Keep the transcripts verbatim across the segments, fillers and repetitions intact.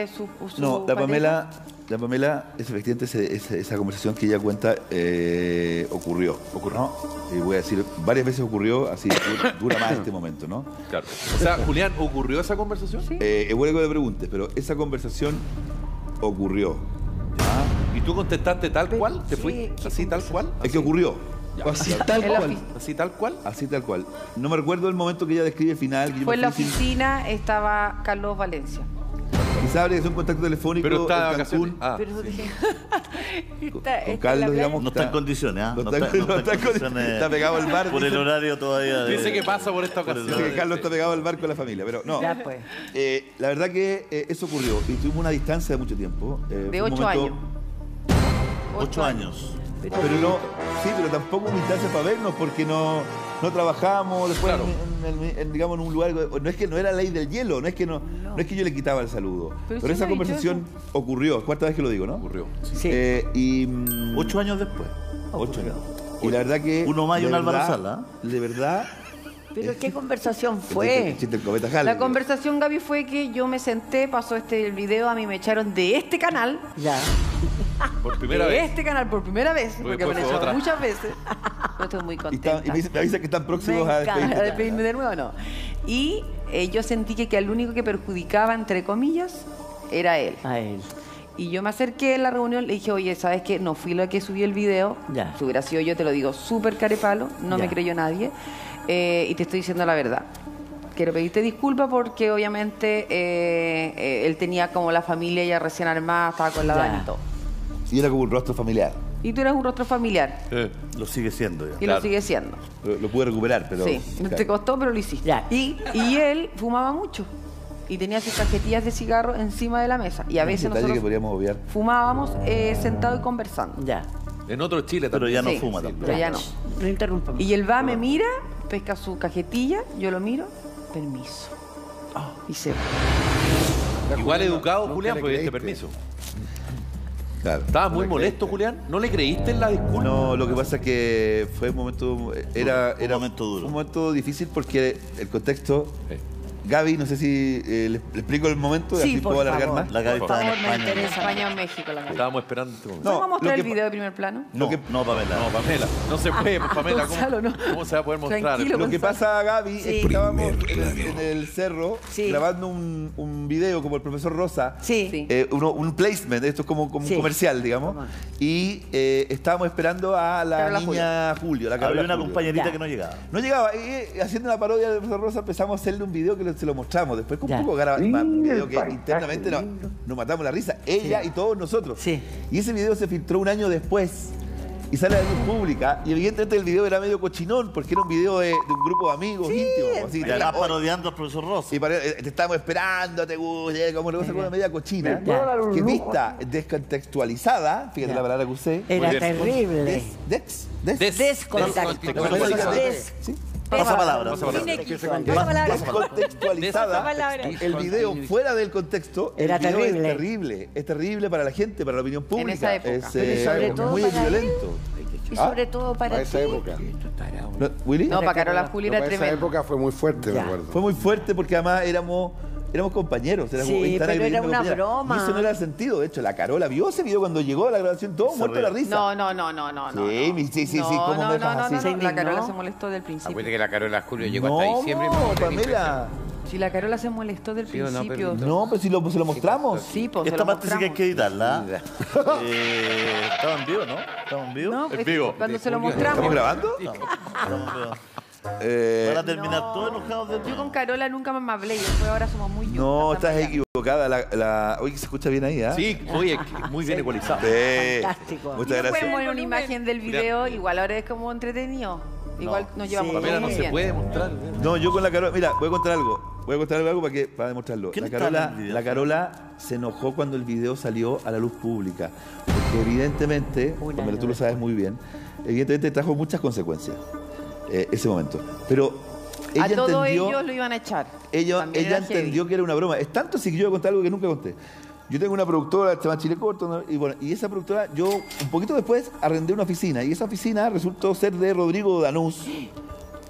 fue su, su No, la pareja? Pamela, la Pamela, es efectivamente ese, esa, esa conversación que ella cuenta eh, ocurrió. Ocurrió, ¿no? Y voy a decir, varias veces ocurrió, así dura, dura más este momento, ¿no? Claro. O sea, Julián, ¿ocurrió esa conversación? Sí. Eh, es bueno que me preguntes, pero esa conversación ocurrió. ¿Y tú contestaste tal Pero, cual? ¿Te ¿qué- fuiste qué así tal cual? Es que ocurrió. Ya. Así Claro. tal En la cual. ofi- ¿Así tal cual? Así tal cual. No me recuerdo el momento que ella describe el final. Que yo Fue en me la fui sin- oficina, estaba Carlos Valencia. Quizá habría que hacer un contacto telefónico Pero está de en vacaciones. Cancún. Ah, Pero sí. dije, Con- está, con está en Carlos, la playa. digamos. No está en condiciones, ¿ah? No No está, está- no no está en está con- condiciones. está pegado al bar. Por el dice- horario todavía. de- Dice que pasa por esta Por el ocasión. dice que Carlos está pegado al bar con la familia, pero no. Ya, pues. Eh, la verdad que eh, eso ocurrió y tuvimos una distancia de mucho tiempo. Eh, De fue un ocho momento- años. Ocho años. Pero no, sí, pero tampoco una instancia para vernos porque no, no trabajamos después Claro. en, en- en, digamos, en un lugar. No es que no era ley del hielo, no es que no, no es que yo le quitaba el saludo. Pero Pero, sí me esa ha dicho conversación ocurrió, cuarta vez que lo digo, ¿no? Ocurrió. Sí. Eh, y mm, Ocho años después. ocho años. Y la verdad que Uno más y de un Álvaro verdad- Sala. De verdad. Pero qué conversación Chiste- fue. chiste el cometa Halley. La conversación, Gaby, fue que yo me senté, pasó este el video, a mí me echaron de este canal. Ya. Por primera de vez. este canal por primera vez, Porque porque después fue apareció otra. muchas veces. Yo estoy muy Y, contenta. está- y me, dice- me avisa que están próximos Me a encanta, despedirte. a despedirme de nuevo, no. Y eh, yo sentí que, que el único que perjudicaba, entre comillas, era él. A él. Y yo me acerqué en la reunión, le dije, oye, ¿sabes qué? No fui la que subí el video. Ya. Si hubiera sido yo, te lo digo, súper carepalo, no Ya. me creyó nadie. Eh, y te estoy diciendo la verdad. Quiero pedirte disculpas porque obviamente eh, eh, él tenía como la familia ya recién armada, estaba con la Ya. Dani y todo. Y era como un rostro familiar. Y tú eres un rostro familiar. Eh, Lo sigue siendo ya. Y Claro. lo sigue siendo. Lo, lo pude recuperar, pero. Sí, claro. te costó, pero lo hiciste. Ya. Y, y él fumaba mucho. Y tenía sus cajetillas de cigarro encima de la mesa. Y a Un veces detalle nosotros que podríamos obviar. fumábamos eh, sentados y conversando. Ya. En otro Chile Pero también. ya no Sí, fuma sí, tampoco. pero ya no. No interrumpamos. Y él va, me mira, pesca su cajetilla, yo lo miro, permiso. Y se va. Igual educado, nunca Julián, le pues este creíste. permiso. Claro. ¿Estabas muy le molesto, creíste. Julián? ¿No le creíste en la disculpa? No, lo que pasa es que fue un momento. Era, Un era momento duro. Un momento difícil porque el contexto. Sí. Gaby, no sé si eh, le, le explico el momento, Sí, así por puedo alargar favor. más. La Gaby Por está en favor, me España. interesa. España o México, la verdad. Estábamos esperando este momento. No, ¿Vamos a mostrar lo el que- video de primer plano? No, Lo que- no, Pamela. No, Pamela. No se puede, pues, Pamela. ¿Cómo, Gonzalo, no. cómo se va a poder mostrar? Tranquilo. Lo que pasa, Gaby, Sí. es que estábamos en Primer el, plano. en el cerro Sí. grabando un, un video como el profesor Rosa. Sí. Sí. Eh, uno- un placement, esto es como, como Sí. un comercial, digamos. Toma. Y eh, estábamos esperando a la Carola niña Julio. la Había Carola una Julio. compañerita Ya. que no llegaba. No llegaba. Y eh, haciendo una parodia del profesor Rosa empezamos a hacerle un video que lo- se lo mostramos. Después con Ya. un poco graba- un video que internamente nos, nos matamos la risa. Ella y todos nosotros. Sí. Y ese video se filtró un año después. Y sale a la luz pública. Y evidentemente el video era medio cochinón porque era un video de, de un grupo de amigos íntimos. Así, Y te- además oh, parodiando al profesor Rosa. y pare- eh, te estamos esperando, te gusta, como una cosa como una media cochina. Ya. Que vista descontextualizada, fíjate Ya. la palabra que usé. Era Muy bien. terrible. Des, dex, des, Des- Descontacto. Descontextualizada. Des- ¿sí? Pasa palabra. Pasa palabra. Descontextualizada. El video fuera del contexto. El Era video terrible. Es terrible. Es terrible para la gente, para la opinión pública. esa época. Es Pero eh, sobre todo muy para violento. Y ¿Ah? sobre todo para Para esa ti. época. ¿No, ¿Willy? No, para Carola Julia No, era para esa tremendo. época fue muy fuerte, Ya. me acuerdo. Fue muy fuerte porque además éramos, éramos compañeros. Éramos, Sí, están ahí pero era viendo una compañeras. broma. Y eso no era el sentido. De hecho, la Carola vio ese video cuando llegó a la grabación, todo Se muerto de la rió. risa. No, no, no, no, no. no, Sí, no. mi- sí, sí, sí, No, ¿cómo no, me dejas no, no, así? no, Se La indignó. Carola se molestó del principio. Acuérdate que la Carola Julio llegó No, hasta diciembre. no, pues, Pamela. Si la Carola se molestó del Sí o no, principio. pero- No, pero si lo, se lo mostramos. Sí, pues se Esta lo parte sí que hay mostramos. que editarla. eh, Estaba en vivo, ¿no? Estaba en vivo. No, En es- vivo. cuando se lo Julio. ¿Estamos mostramos. grabando? Estamos en vivo. Eh, Van a terminar todos enojados de Yo con Carola nunca más me hablé y después ahora somos muy no, juntas estás también. equivocada. La, la... Oye, que se escucha bien ahí, ¿ah? Sí, oye, muy bien ecualizado. Sí. Fantástico. Muchas Si no pueden gracias. poner una imagen del video, igual ahora es como entretenido. Igual nos llevamos Sí. todos Pamela, no muy se bien. puede mostrar. No, yo con la Carola, mira, voy a contar algo. Voy a contar algo para, que, para demostrarlo. ¿Quién La está Carola, en el video? la Carola se enojó cuando el video salió a la luz pública. Porque evidentemente, Un Pamela, año tú lo sabes muy bien, evidentemente trajo muchas consecuencias eh, ese momento. Pero ella A todos entendió, ellos lo iban a echar. ella, También ella era heavy. entendió que era una broma. Es tanto así que yo voy a contar algo que nunca conté. Yo tengo una productora, se llama Chile Corto, ¿no? y bueno, y esa productora, yo un poquito después arrendé una oficina, y esa oficina resultó ser de Rodrigo Danús,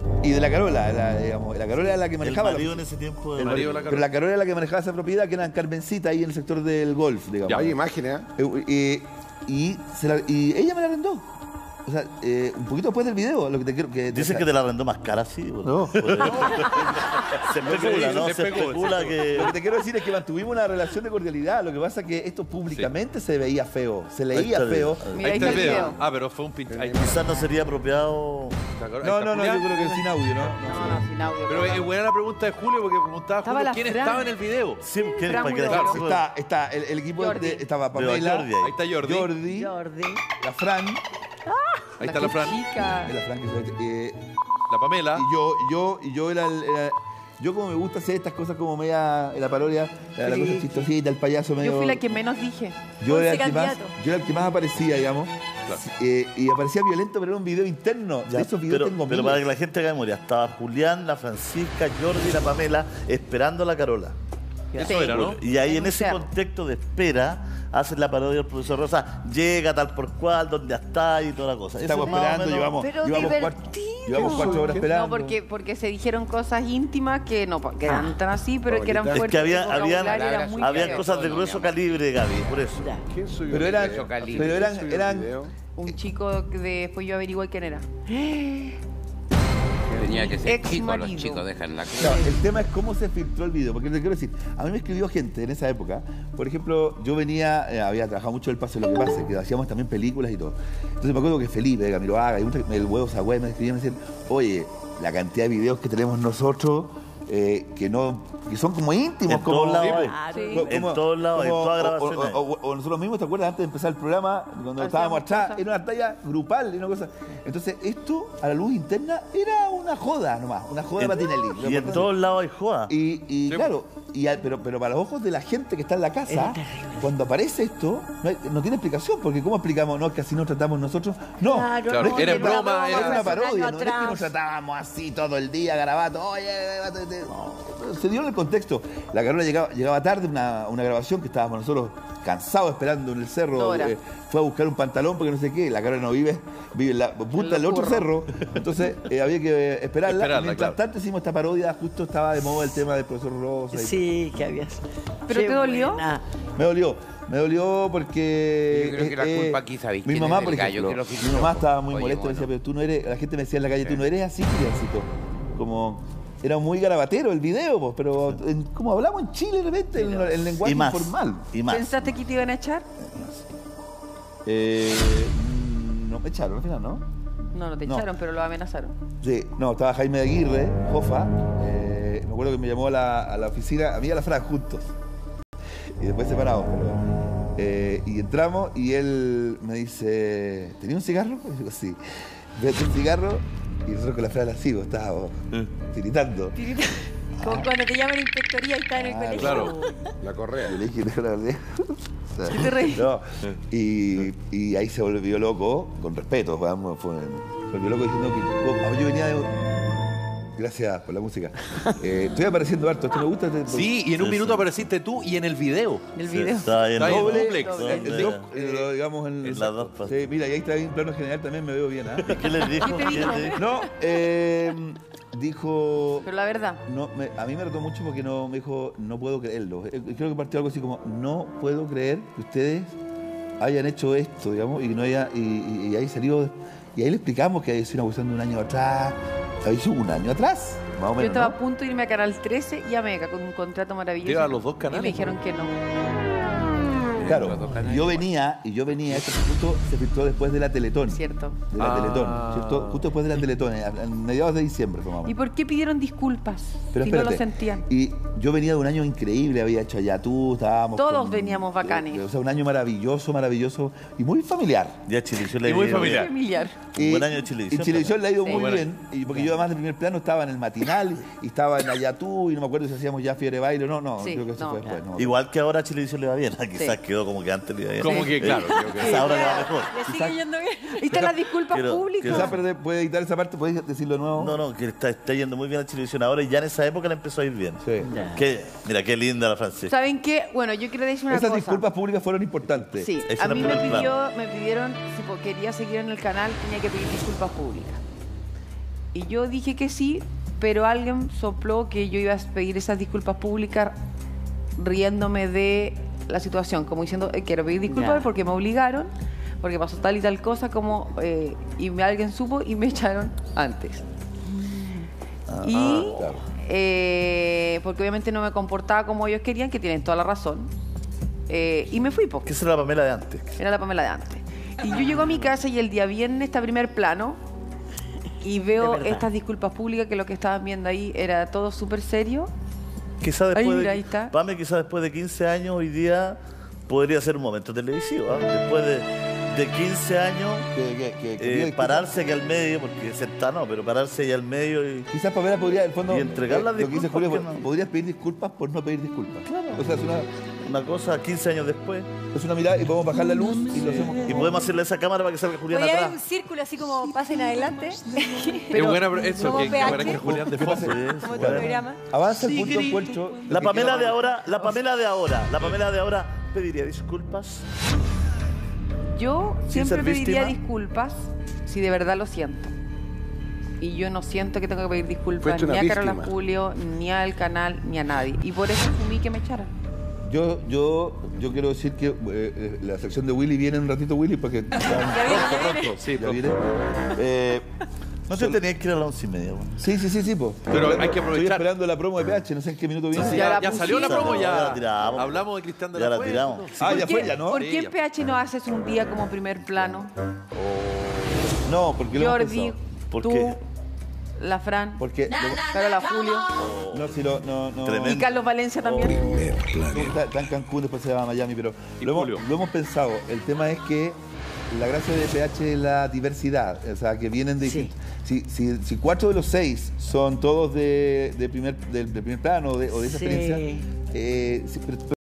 Y de la Carola, la, digamos, la Carola era la que El manejaba. marido la, en ese tiempo. El marido de la pero Carola. la Carola era la que manejaba esa propiedad, que era en Carmencita, ahí en el sector del golf, digamos. Hay imágenes, ¿eh? Eh, eh, y, se la- y ella me la arrendó. O sea, eh, un poquito después del video, lo que te quiero que Dicen que te la arrendó más cara, sí. No. Se especula, ¿no? Se Se especula. especula que... Lo que te quiero decir es que mantuvimos una relación de cordialidad. Lo que pasa es que esto públicamente se veía feo, se Ahí leía está el feo. video. Mira, Ahí está el video. video. Ah, pero fue un pinche. ahí está. Quizás no sería apropiado... No, no, no, yo creo que sin audio, ¿no? No, no, sin audio. Pero es buena la pregunta de Julio porque preguntaba Estaba Julio la quién Fran. estaba en el video. Sí, que- Fran para que la Muñoz. gente sepa. Está, está el, el equipo Jordi. de, estaba Veo a Pamela, Jordi ahí. Ahí está Jordi. Jordi, Jordi. la Fran, Ahí está la Fran. Chica. la Fran que se- eh, La Pamela. y yo, y yo, y yo era, el- era- yo como me gusta hacer estas cosas como media, la parodia, la, la cosa chistosita, el payaso medio. Yo fui la que menos dije. Yo era, el Once que más, candidatos. yo era el que más aparecía, digamos. Claro. Eh, y aparecía violento, pero era un video interno. Ya, de esos videos pero, tengo pero miles. para que la gente haga memoria, estaba Julián, la Francisca, Jordi y la Pamela esperando a la Carola. Eso Sí. era, ¿no? Y ahí en ese Denunciar. contexto de espera hacen la parodia del profesor Rosa, llega tal por cual, donde está y toda la cosa. Eso Estamos es más o esperando, menos- llevamos, Pero llevamos, cuatro, divertido. llevamos cuatro horas esperando. No, porque, porque se dijeron cosas íntimas que no que eran tan así, pero que eran Es que fuertes. había- el habían- vocabulario era muy Habían feo. cosas de grueso calibre, Gaby, por eso. ¿Quién subió Pero el eran, video? pero eran, ¿Quién subió el eran video? Un chico que después yo averigué quién era. Tenía que ser Ex chico, los marido. chicos dejan la Claro, el tema es cómo se filtró el video, porque te quiero decir, a mí me escribió gente en esa época, por ejemplo, yo venía, eh, había trabajado mucho el Pase lo que pase, que hacíamos también películas y todo. Entonces me acuerdo que Felipe, Gamiroaga y mucha- el huevo Sagüey me escribían y me decían, oye, la cantidad de videos que tenemos nosotros, eh, que no, que son como íntimos, En como todos lados hay. Claro. Sí. Co- En como- todos lados, en como- todas o- grabaciones O, hay. o- o nosotros mismos, ¿te acuerdas? Antes de empezar el programa, cuando Hacíamos estábamos atrás, cosas. era una talla grupal y una cosa. Entonces, esto, a la luz interna, era una joda nomás, una joda de Patinelli. Y en todos lados hay joda. Y, y Sí. claro, y a- pero, pero para los ojos de la gente que está en la casa, cuando aparece esto, no, hay- no tiene explicación, porque ¿cómo explicamos? No, que así nos tratamos nosotros. No, Claro, Claro, no, era que broma, broma, era es una hace un parodia, año no es que atrás. nos tratábamos así todo el día, garabato, oye, te- te- no, se dio en el contexto. La Carola llegaba, llegaba tarde, una, una grabación que estábamos nosotros cansados esperando en el cerro, Dora. eh, fue a buscar un pantalón porque no sé qué, la Carola no vive, vive en la punta del otro curro. cerro, entonces eh, había que eh, esperarla, Esperarla, y mientras claro. tanto hicimos esta parodia, justo estaba de moda el tema del profesor Rosa. y- Sí, que había. ¿Pero Qué te dolió? buena. Me dolió, me dolió porque... Yo creo que la eh, culpa aquí, ¿sabéis Mi quién mamá, es por del gallo ejemplo, que lo mi filtró? mamá estaba muy Oye, molesta, me decía, bueno. pero tú no eres, la gente me decía en la calle, tú no eres así, criancito. Como, era muy garabatero el video, pues, pero en- como hablamos en Chile de repente, el, el lenguaje Y más. informal. Y más. ¿Pensaste que te iban a echar? Eh, mm, no me echaron al final, ¿no? No, no te No. echaron, pero lo amenazaron. Sí, no, estaba Jaime de Aguirre, Jofa. eh, me acuerdo que me llamó a la, a la oficina, a mí y a la Fran juntos. Y después separados. Pero, eh, y entramos y él me dice, ¿tenía un cigarro? Y digo, sí. Vete un cigarro y nosotros con la Fran así, pues, estábamos tiritando. Como cuando te llaman a inspectoría y estás en el Ah, colegio. Claro. La correa. Y le dije, no, no, no. O sea, ¿Qué te reís? no. Y, y ahí se volvió loco, con respeto, vamos, fue, se volvió loco diciendo que oh, yo venía de... Gracias por la música. Eh, estoy apareciendo harto, esto me gusta. este- Sí, y en un Sí, minuto sí. apareciste tú y en el video. El Sí, video. está ahí en Está ahí en doble. duplex. Doble. El drop, eh, lo digamos en, En las dos partes. Sí, mira, y ahí está en plano general también me veo bien, ¿ah? ¿Qué les dijo? ¿Qué te ¿Qué dijo? les dijo? No, eh, dijo... Pero la verdad. No, me- a mí me retó mucho porque no me dijo, no puedo creerlo. Eh, Creo que partió algo así como, no puedo creer que ustedes hayan hecho esto, digamos, y no haya, y, y- y ahí salió, y ahí le explicamos que había sido una cuestión de un año atrás, había sido un año atrás, más o Yo menos. estaba ¿no? a punto de irme a Canal trece y a Mega con un contrato maravilloso. Iba a los dos Y canales, me dijeron ¿no? que no. Claro, Los dos canales. yo venía, y yo venía, este justo se filtró después de la Teletón. Cierto. De la Ah. Teletón, ¿cierto? Justo después de la Teletón, a- a mediados de diciembre, fue más o ¿Y menos. por qué pidieron disculpas? Pero si no espérate, lo sentían. y yo venía de un año increíble, había hecho Ayatú, estábamos... Todos veníamos bacanes. eh, O sea, un año maravilloso, maravilloso, y muy familiar. Ya Chilevisión le Y muy dio- familiar. Familiar. Un buen año de Chilevisión Y Chilevisión le ha ido Sí. muy Buen bien, y porque yo además de primer plano estaba en el matinal, y estaba en Ayatú, y no me acuerdo si hacíamos ya Fiebre Baile o no, no, Sí, creo que eso no, fue después. claro. No, Igual que ahora a Chilevisión le va bien. Quizás Sí. quedó como que antes le iba bien. Como que, claro, creo que Quizás ahora le va mejor. Le sigue yendo bien. Ahí están las disculpas Quiero- públicas. Quizás pero puede editar esa parte, puedes decirlo de nuevo. No, no, que está, está yendo muy bien a Chilevisión ahora y ya en esa época le empezó a ir bien. Sí. Qué- mira, qué linda la Francisca. ¿Saben qué? Bueno, yo quiero decir una Esas cosa. disculpas públicas fueron importantes. Sí, Eso a era mí me, primer pidió, me pidieron, si po- quería seguir en el canal, tenía que pedir disculpas públicas. Y yo dije que sí, pero alguien sopló que yo iba a pedir esas disculpas públicas riéndome de la situación, como diciendo, eh, quiero pedir disculpas Ya. porque me obligaron, porque pasó tal y tal cosa, como eh, y me- alguien supo y me echaron antes. y claro. eh, porque obviamente no me comportaba como ellos querían, que tienen toda la razón. Eh, y me fui, po. Que esa era la Pamela de antes. Era la Pamela de antes. Y yo llego a mi casa y el día viernes está primer plano y veo De verdad. estas disculpas públicas, que lo que estaban viendo ahí era todo súper serio. Quizás después, Ahí, mira, de, ahí está. Pame, quizás después de quince años hoy día podría ser un momento televisivo. ¿ah? Después de, de quince años, Que, que, que- que eh, pida disculpas. pararse aquí al medio, porque sentar no, pero pararse ahí al medio y... Quizás Pamela podría, en el fondo, Y entregar las lo que dice disculpas, Julio, ¿por qué no? podrías pedir disculpas por no pedir disculpas. O sea, es una, Una cosa, quince años después. es una mirada y podemos bajar la luz y lo hacemos. Y podemos hacerle esa cámara para que salga Julián Voy a ver un atrás. círculo así como pasen adelante. Qué buena eso, como que, que P H. aparezca Julián de fondo. Como tu programa. Avanza el punto puerto. La Pamela de ahora, la Pamela de ahora, la Pamela de ahora pediría disculpas. Yo Sin siempre ser pediría víctima. disculpas si de verdad lo siento. Y yo no siento que tengo que pedir disculpas Fuiste ni una a Carola víctima. Julio, ni al canal, ni a nadie. Y por eso asumí que me echaran. Yo, yo, yo quiero decir que eh, eh, la sección de Willy viene en un ratito, Willy, porque Pronto, pronto, sí, ya pronto. viene. Eh, No te tenías que ir a las once y media. bueno. sí, sí, sí, sí, po. Pero hay que Estoy aprovechar. esperando la promo de P H, no sé en qué minuto viene. Sí, Ya ya, la ya salió la pusimos. promo, Ya ya. la tiramos. Hablamos de Cristian de Ya la la Fuente. tiramos. Ah, ya ¿Por fue, qué- ya, ¿no? ¿Por Sí, qué en ya. P H no haces un día como primer plano? No, porque lo hemos Jordi, pensado. ¿Por tú, qué? la Fran, Porque lo- Carola Julio no, si lo, no, no. Tremendo. y Carlos Valencia también. No, está, está en Cancún, después se va a Miami, pero Y lo hemos, Julio. lo hemos pensado. El tema es que la gracia de P H es la diversidad, o sea, que vienen de... Sí. Si, si, si cuatro de los seis son todos de, de primer, del, del primer plano o de, o de esa Sí. experiencia, eh, sí, pero-